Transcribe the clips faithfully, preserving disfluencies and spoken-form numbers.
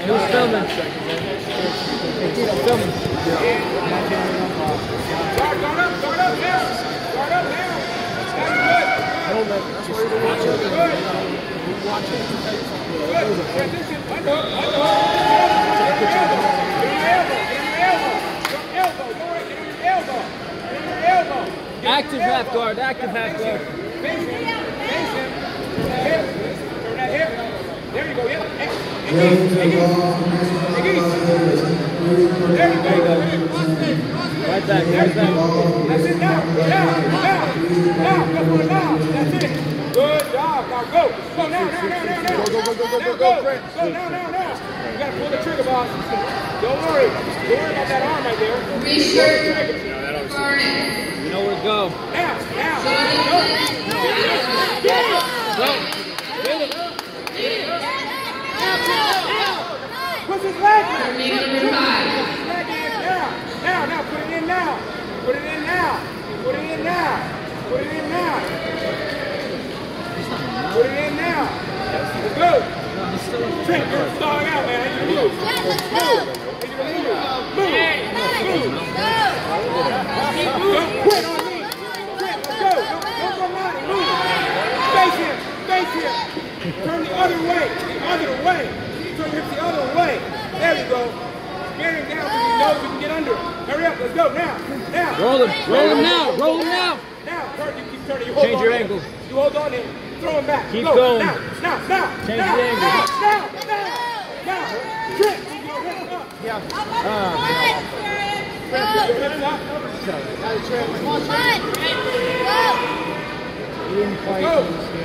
It was filming. It was filming. Guard, guard up, guard up now. Guard up now. That's good. That's where you're watching. Good. Watching. Good. Transition. Under, under. Get on your elbow. Get on your elbow. Get on your elbow. Your elbow. Go right. Get on your elbow. Get on your elbow. Active half guard. Active half guard. Face him. Face him. Turn that hip. Turn that hip. There you go. Yep. Hey, hey, hey, hey, hey. There you go. Right back. Right back. That's it now. Now. Now. Now. Go for it now. That's it. Good job. Now go. Go now. Now. Now. Now. Now. Go, go, go, go, go, now, go, go. go, Fred. Go now. Now. Now. You gotta pull the trigger, boss. Don't worry. Don't worry about that arm right there. Richard You know where to go. Now. Now. Go. Go. Hit it. Push his leg in. Terminator number five. Push his leg in. Now. Now. Now. Put it in now. Put it in now. Put it in now. Put it in now. Put it in now. Let's go. Trent, you're stalling out, man. You move. Let's go. Move. Move. Move. Don't quit on me. Trent, let's go. Don't, don't go naughty. Move. Face him. Face him. Turn the other way. The other way. Turn your hips the other way. There you go. Get him down so he knows you can get under him. Hurry up. Let's go. Now. Now. Roll him. Roll him now. Roll him now. Now. Turn. You keep turning. You hold Change on your to him. angle. You hold on to him. Throw him back. Keep go. going. Now. Now. Now. Change now. the angle. Now. Now. Now. Now. Trent. Keep your hips up. Yeah. Ah, Hips up. He didn't fight. Go.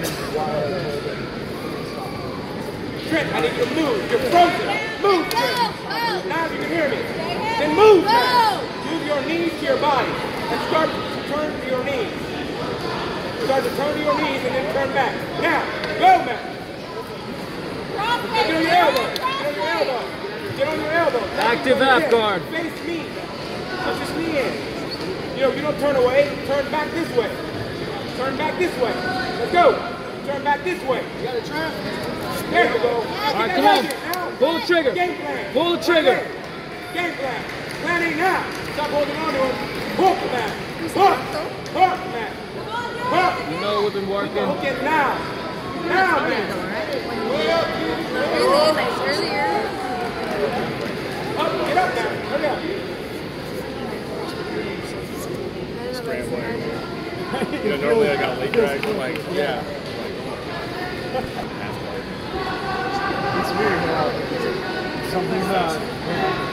Trent, I need you to move. You're frozen. Move, Trent. Now you can hear me. Then move, Trent. Move your knees to your body. And start to turn to your knees. Start to turn to your knees and then turn back. Now, go, man. Get on your elbow. Get on your elbow. Get on your elbow. Active half guard. Face me. Put this knee in. You know, you don't turn away. Turn back this way. Turn back this way. Let's go. Turn back this way. You got a try? There you go. All right, come on. Pull the trigger. Game plan. Pull the trigger. Game plan. Planning now. Stop holding on to him. Hook, man. Hook. Hook, man. Hook. You know we've been working. Hook it now. Now, man. Really? Like earlier? Up, get up now. Hurry up. You know, normally I got leg drag, but like, yeah. It's weird how something's not.